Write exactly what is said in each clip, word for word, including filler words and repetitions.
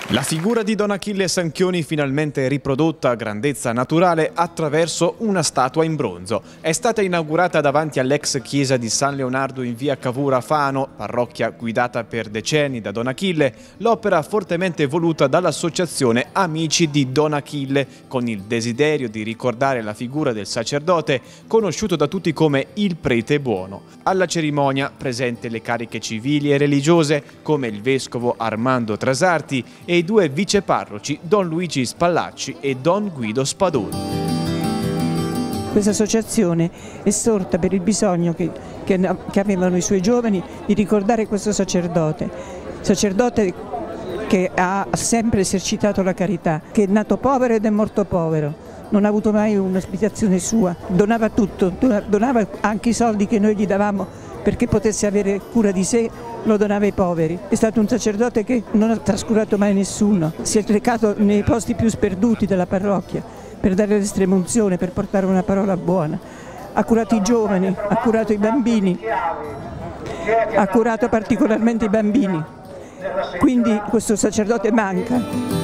La figura di Don Achille Sanchioni finalmente riprodotta a grandezza naturale attraverso una statua in bronzo. È stata inaugurata davanti all'ex chiesa di San Leonardo in via Cavour a Fano, parrocchia guidata per decenni da Don Achille, l'opera fortemente voluta dall'associazione Amici di Don Achille, con il desiderio di ricordare la figura del sacerdote, conosciuto da tutti come il prete buono. Alla cerimonia presente le cariche civili e religiose, come il vescovo Armando Trasarti e i due viceparroci Don Luigi Spallacci e Don Guido Spadoni. Questa associazione è sorta per il bisogno che, che, che avevano i suoi giovani di ricordare questo sacerdote, sacerdote che ha sempre esercitato la carità, che è nato povero ed è morto povero, non ha avuto mai un'ospitazione sua, donava tutto, donava anche i soldi che noi gli davamo perché potesse avere cura di sé, lo donava ai poveri. È stato un sacerdote che non ha trascurato mai nessuno, si è recato nei posti più sperduti della parrocchia per dare l'estremunzione, per portare una parola buona. Ha curato i giovani, ha curato i bambini, ha curato particolarmente i bambini. Quindi questo sacerdote manca.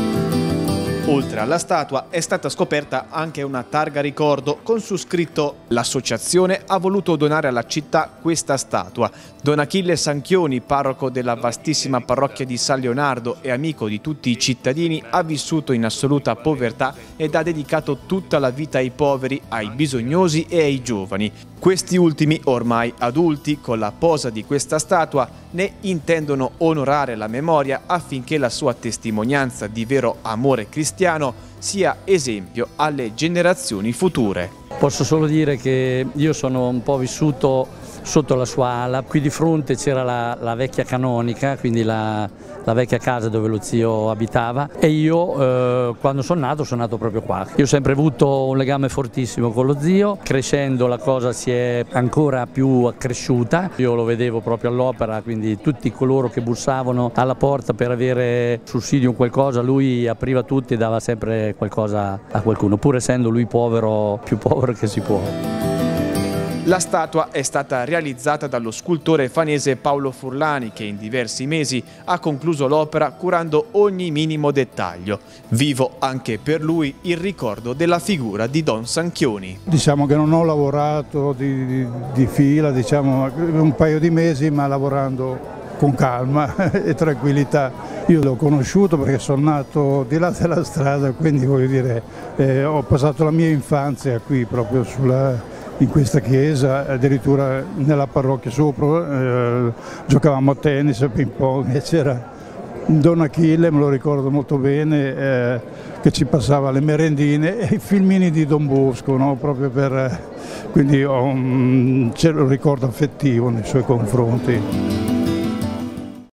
Oltre alla statua è stata scoperta anche una targa ricordo con su scritto: l'associazione ha voluto donare alla città questa statua. Don Achille Sanchioni, parroco della vastissima parrocchia di San Leonardo e amico di tutti i cittadini, ha vissuto in assoluta povertà ed ha dedicato tutta la vita ai poveri, ai bisognosi e ai giovani. Questi ultimi, ormai adulti, con la posa di questa statua, ne intendono onorare la memoria affinché la sua testimonianza di vero amore cristiano sia esempio alle generazioni future. Posso solo dire che io sono un po' vissuto sotto la sua ala. Qui di fronte c'era la, la vecchia canonica, quindi la, la vecchia casa dove lo zio abitava, e io eh, quando sono nato sono nato proprio qua. Io ho sempre avuto un legame fortissimo con lo zio, crescendo la cosa si è ancora più accresciuta. Io lo vedevo proprio all'opera, quindi tutti coloro che bussavano alla porta per avere sussidio o qualcosa, lui apriva tutti e dava sempre qualcosa a qualcuno, pur essendo lui povero, più povero che si può. La statua è stata realizzata dallo scultore fanese Paolo Furlani, che in diversi mesi ha concluso l'opera curando ogni minimo dettaglio. Vivo anche per lui il ricordo della figura di Don Sanchioni. Diciamo che non ho lavorato di, di, di fila, diciamo un paio di mesi, ma lavorando con calma e tranquillità. Io l'ho conosciuto perché sono nato di là della strada, quindi voglio dire, eh, ho passato la mia infanzia qui proprio sulla... in questa chiesa, addirittura nella parrocchia sopra, eh, giocavamo a tennis, a ping pong, e c'era Don Achille, me lo ricordo molto bene, eh, che ci passava le merendine e i filmini di Don Bosco, no? Proprio per, quindi ho un, c'è un ricordo affettivo nei suoi confronti.